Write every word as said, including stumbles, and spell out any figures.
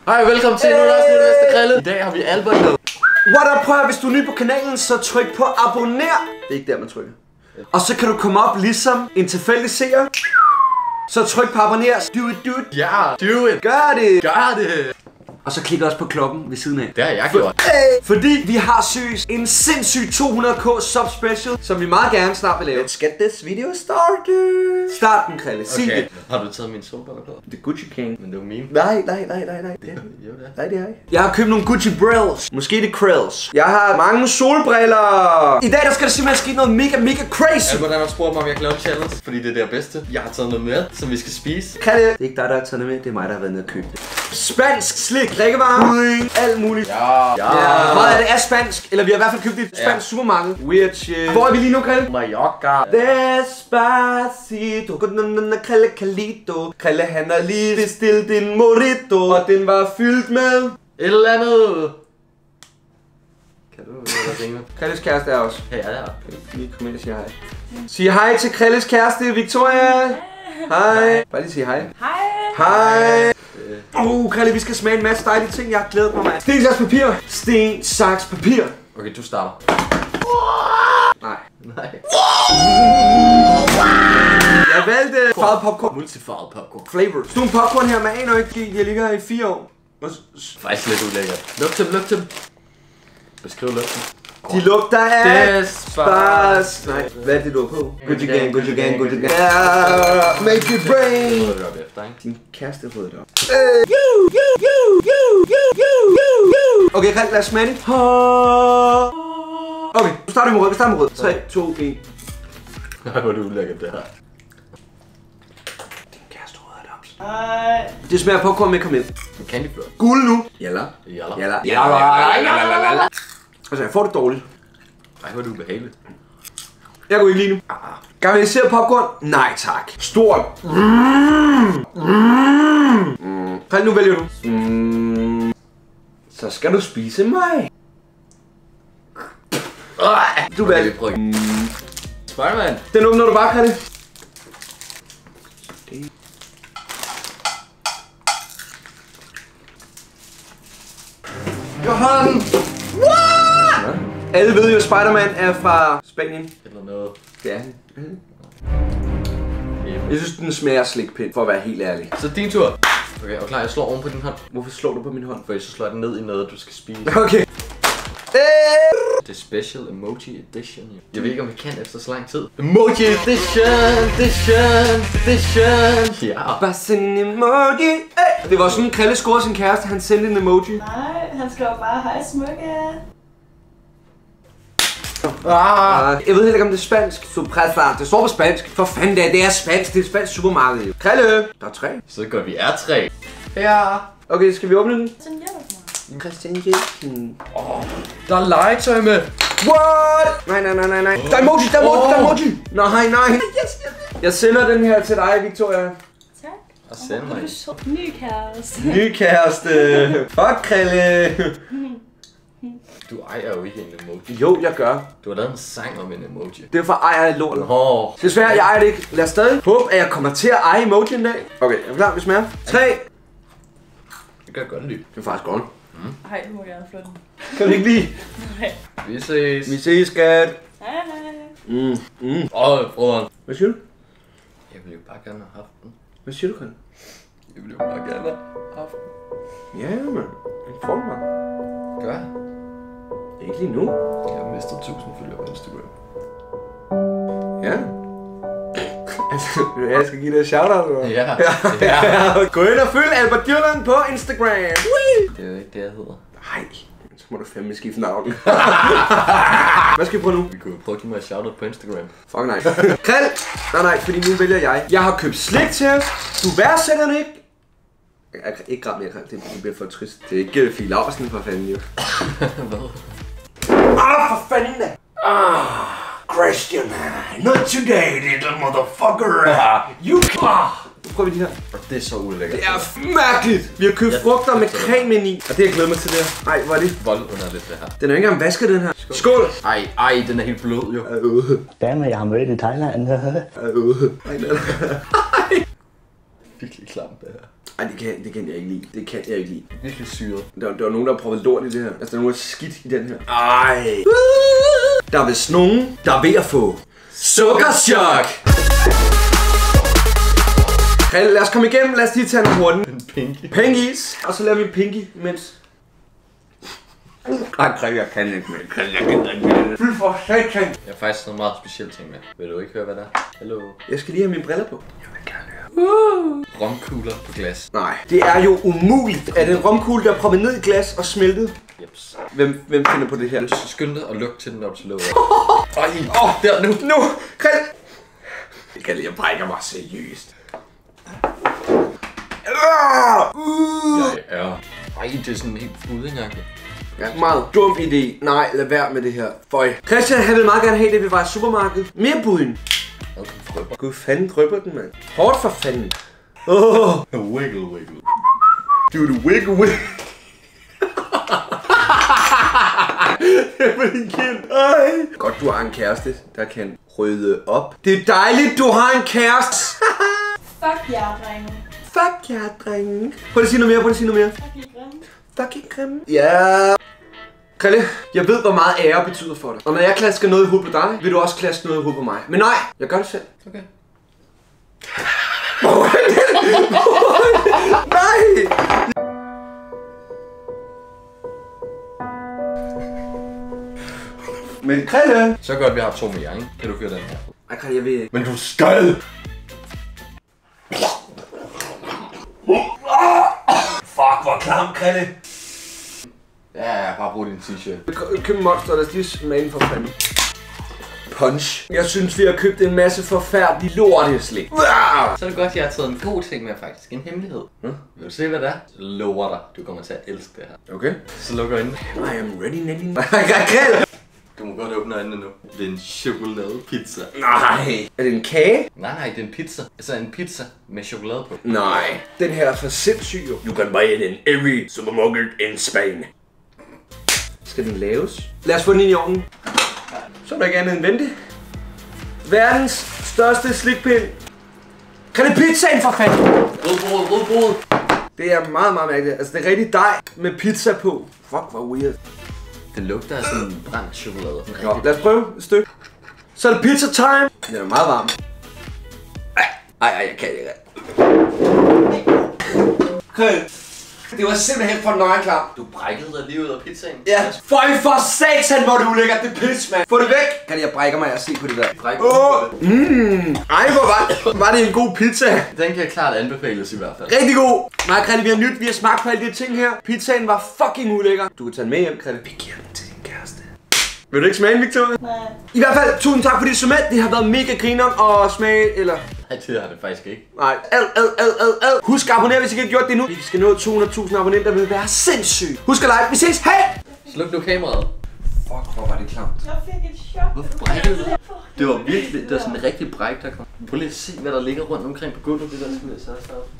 Hej, velkommen til endnu et afsnit af Næste Grille. I dag har vi Albert med. What up, prøv at, hvis du er ny på kanalen, så tryk på abonner. Det er ikke der, man trykker. Og så kan du komme op ligesom en tilfældig seer. Så tryk på abonner. Do it, do it. Ja, do it. Gør det. Gør det. Og så klik også på klokken ved siden af. Det har jeg gjort. Hey, fordi vi har søgt en sindssyg to hundrede k sub special, som vi meget gerne snart vil lave. Let's get this video started. Start den, Krille. Sig Okay. det. Har du taget min solbriller på? Det er Gucci King. Men det var mine. Nej, nej, nej, nej, nej. Det er Jo, det er. Nej, det er ikke. Jeg har købt nogle Gucci Brills. Måske det er Krills. Jeg har mange solbriller. I dag der skal der simpelthen ske noget mega, mega crazy. Albert han har spurgt mig, om jeg kan lave en challenge, fordi det er det bedste. Jeg har taget noget med, som vi skal spise. Krille. Det er ikke dig, der har taget det med. Det er mig, der har været nede og købt det. Spansk slik, drikkevarer, alt muligt. Ja. Ja. Meget af det er spansk, eller vi har i hvert fald købt det i et spansk Ja. supermarked. Weird shit. Hvor er vi lige nu, Krille? Mallorca. Despacito, Krille Calito. Krille han har lige bestilt en mojito, og den var fyldt med Et eller andet. Kan du hvad ringe? Krilles kæreste er også. Hey, ja, ja. Lige kom ind og sige hej. Sig hej til Krilles kæreste, Victoria. Hej. Bare lige sige hej. Hej! Hej. Åh, uh, Krille, vi skal smage en masse dejlige ting. Jeg har glædet mig, mand. Sten, saks, papir. Sten, saks, papir. Okay, du starter. Nej. Nej. Jeg valgte farvet popcorn. Multifarvet popcorn. Flavor. Sådan nogle popcorn her, man aner ikke, de ligger her i fire år. Og s- Faktisk lidt ulækkert. Lugt dem, lugt dem. Beskriv lugten. De lugter af Despas. spas. Nej, hvad er det du er på? Gucci gang, Gucci gang, Gucci gang. Yeah, make it rain. Det op efter, ikke? Din kæreste har fået det op. You, you, you, you, you, you, you, you. Okay, Krille, lad os smage det. Okay, nu starter vi med rød. Vi starter med rød. tre, to, et. Nej, hvor er det ulækkert det her. Din kæreste rød er det op. Hej! Det smager popcorn med kom ind. En candy floss. Guld nu. Jalla. Jalla. Jalla. Jalla. Altså, jeg får det dårligt. Ej, hvor er det ubehageligt. Jeg går ikke lige nu. Garniseret popcorn? Nej tak. Stort. Mm. Mm. Krille, nu vælger du. Mm. Så skal du spise mig. Du Okay, vi valgte. prøver. Mm. Spider-Man. Den åbner du bare, Krille. Johan! What? Alle ved jo, at Spider-Man er fra Spanien. Eller noget. Det er han. Jeg synes, den smager slikpind, for at være helt ærlig. Så din tur. Okay, og klar, jeg slår oven på din hånd. Hvorfor slår du på min hånd? For så slår jeg den ned i noget, du skal spise. Okay. Det er special emoji edition. Jeg ved ikke, om vi kan efter så lang tid. Emoji edition, edition, edition. Ja. Bare send en emoji. Hey. Det var sådan, Krille scorede sin kæreste. Han sendte en emoji. Nej, han skrev bare hej smukke. Ah. Jeg ved heller ikke, om det er spansk. Sorpresa. Det står på spansk. For fanden det er, det er spansk. Det er et spansk supermarked. Jo. Krille. Der er tre. Så gør vi er tre. Ja. Okay, skal vi åbne den? Sådan hjælper mig. Christian Jensen. Oh, der er legetøj med. What? Nej, nej, nej, nej, nej. Der er emoji, der er emoji, der er emoji. Nej, nej. Yes, yes. Jeg sender den her til dig, Victoria. Tak. Og send mig. Du er så ny kæreste. Ny kæreste. Fuck, Krille. Du ejer jo ikke en emoji. Jo, jeg gør. Du har lavet en sang om en emoji. Det er for ejer jeg lorten. Åh. Desværre, jeg ejer det ikke. Lad os stadig håbe, at jeg kommer til at eje emoji en dag. Okay, er vi klar? Vi smager. tre. Det kan jeg godt lide. Det er faktisk godt. Hej, du må gerne flå den. Kan du ikke lide? Nej. Vi ses. Vi ses, skat. Hej, hej. Mm, mm. Åh, oh, bror. Hvad siger du? Jeg ville jo bare gerne have haft den. Hvad siger du, Krille? Jeg ville jo bare gerne have haft den. Ja, mand. En form, mand. Gør jeg? Ikke lige nu. Jeg har mistet tusind følgere på Instagram. Ja. Altså, jeg skal give dig et shout-out, eller? Ja. Ja. Gå ind og følg Albert Dyrland på Instagram. Whee! Det er jo ikke det, jeg hedder. Nej, så må du fandme skifte navn. Hvad skal vi prøve nu? Vi kunne jo prøve at give mig et shoutout på Instagram. Fuck nej. Krille! Nej, nej, fordi nu vælger jeg. Jeg har købt slik til os. Du værdsætter den ikke. Jeg kan ikke græd mere, Krille. Det bliver for trist. Det er ikke Fie Laursen for fanden, jo. Hvad? Ah, for fanden da! Ah, Christian. Not today, little motherfucker. You ah. Nu prøver vi de her. Det er så ulækkert. Det er mærkeligt. Vi har købt Ja, frugter med det er creme ind i. Og det har jeg glædet mig til det her. Ej, hvor er det? Voldunderligt det her. Den er ikke engang vasket, den her. Skål! Skål. Ej, ej, den er helt blød jo. Dame, jeg har mødt i Thailand. Ej, nej, nej. Virkelig klamt det her. Ej, det kan, det kan jeg ikke lide. Det kan jeg ikke lide. Virkelig syret. Der, der var nogen, der har proppet lort i det her. Altså, der er nogen, der er skidt i den her. Ej. Der er vist nogen, der er ved at få sukkerchok. Lad os komme igennem. Lad os lige tage en hurtigt. En pinky. Pengies. Og så laver vi en pinky imens. Ej, Krille, jeg kan ikke med. Krille, jeg kan ikke med. Fy for satan. Jeg har faktisk noget meget specielt ting med. Vil du ikke høre, hvad der er? Hallo? Jeg skal lige have mine briller på. Jeg vil gerne høre. Uh. Romkugler på glas. Nej, det er jo umuligt. Er det en romkugle, der er proppet ned i glas og smeltet? Jeps. Hvem, hvem finder på det her? Så skynd dig og luk til den op til låget. Ej, åh, oh, der nu. Nu, Krille. Krille, jeg brækker mig seriøst. Jeg er... Ej, det er sådan helt puddingagtigt. Ja, meget dum idé. Nej, lad være med det her. Føj. Christian, han ville meget gerne have det, vi var i supermarkedet. Mere pudding. Gud fanden drøber den, mand. Hårdt for fanden. Åh. Oh. Wiggle, wiggle. Dude, wiggle, wiggle. Det var din kind. Ej. Godt, du har en kæreste, der kan rydde op. Det er dejligt, du har en kæreste. Fuck jer, drenge. Fuck jer, drenge. Prøv at sige noget mere, prøv at sige noget mere. Fuck jer, grimme. Fucking grimme. Ja. Krille, jeg ved, hvor meget ære betyder for dig. Og når jeg klasker noget i hovedet på dig, vil du også klaske noget i hovedet på mig. Men nej, jeg gør det selv. Okay. Nej! Men Krille! Så godt, vi har to mere, ikke? Kan du køre den her? Ej, Krille, jeg ved ikke. Men du skal! Fuck, hvor klam, Krille. Ja, jeg har bare brugt din t-shirt. Køb Monster, lad os lige smage for fanden. Punch. Jeg synes, vi har købt en masse forfærdelig lorteslik. Så er det godt, jeg har taget en god ting med faktisk. En hemmelighed. Hmm? Vil du se, hvad det er? Jeg lover dig, du kommer til at elske det her. Okay. Så lukker øjnene. I am ready, Nelly. Krille! Du må godt åbne øjnene nu. Det er en chokoladepizza. Nej. Er det en kage? Nej, nej, det er en pizza. Altså en pizza med chokolade på. Nej. Den her er for sindssyg jo. You can buy it in every supermarket in Spain. Skal den laves? Lad os få den ind i ovnen. Så er der ikke andet end vente. Verdens største slikpind. Kan det pizzaen for fanden? Rødbrød, rødbrød. Det er meget, meget mærkeligt. Altså det er rigtig dej med pizza på. Fuck, hvor weird. Det lugter af sådan en brændt chokolade. Nå, lad os prøve et stykke. Så er det pizza time. Den er meget varm. Ej, ej, jeg kan ikke. Okay. Det var simpelthen for nøjeklam. Du brækkede dig lige ud af pizzaen. Ja. Føj for satan, hvor du ulækkert. Det er pis, mand. Få det væk. Kan jeg brækker mig af at se på det der? Bræk Åh. Mmm. Ej, hvor var, var det en god pizza. Den kan klart anbefales i hvert fald. Rigtig god. Nej, Krille, vi har nyt. Vi har smagt på alle de ting her. Pizzaen var fucking ulækker. Du kan tage den med hjem, Krille. Vi giver den til din kæreste. Vil du ikke smage den, Victoria? Nej. I hvert fald, tusind tak fordi du så med. Det har været mega grineren og smage, eller... Nej, det har det faktisk ikke. Nej, ad, ad, ad, ad, ad. Husk at abonnere, hvis I ikke har gjort det nu. Vi skal nå to hundrede tusind abonnenter, vil være sindssygt. Husk at like. Vi ses. Hej! Sluk nu kameraet. Fuck, hvor var det klamt. Jeg fik et chok. Hvorfor brækkede du? Det var virkelig, det var sådan en rigtig bræk, der kom. Prøv lige at se, hvad der ligger rundt omkring på gulvet. Det der, skal vi så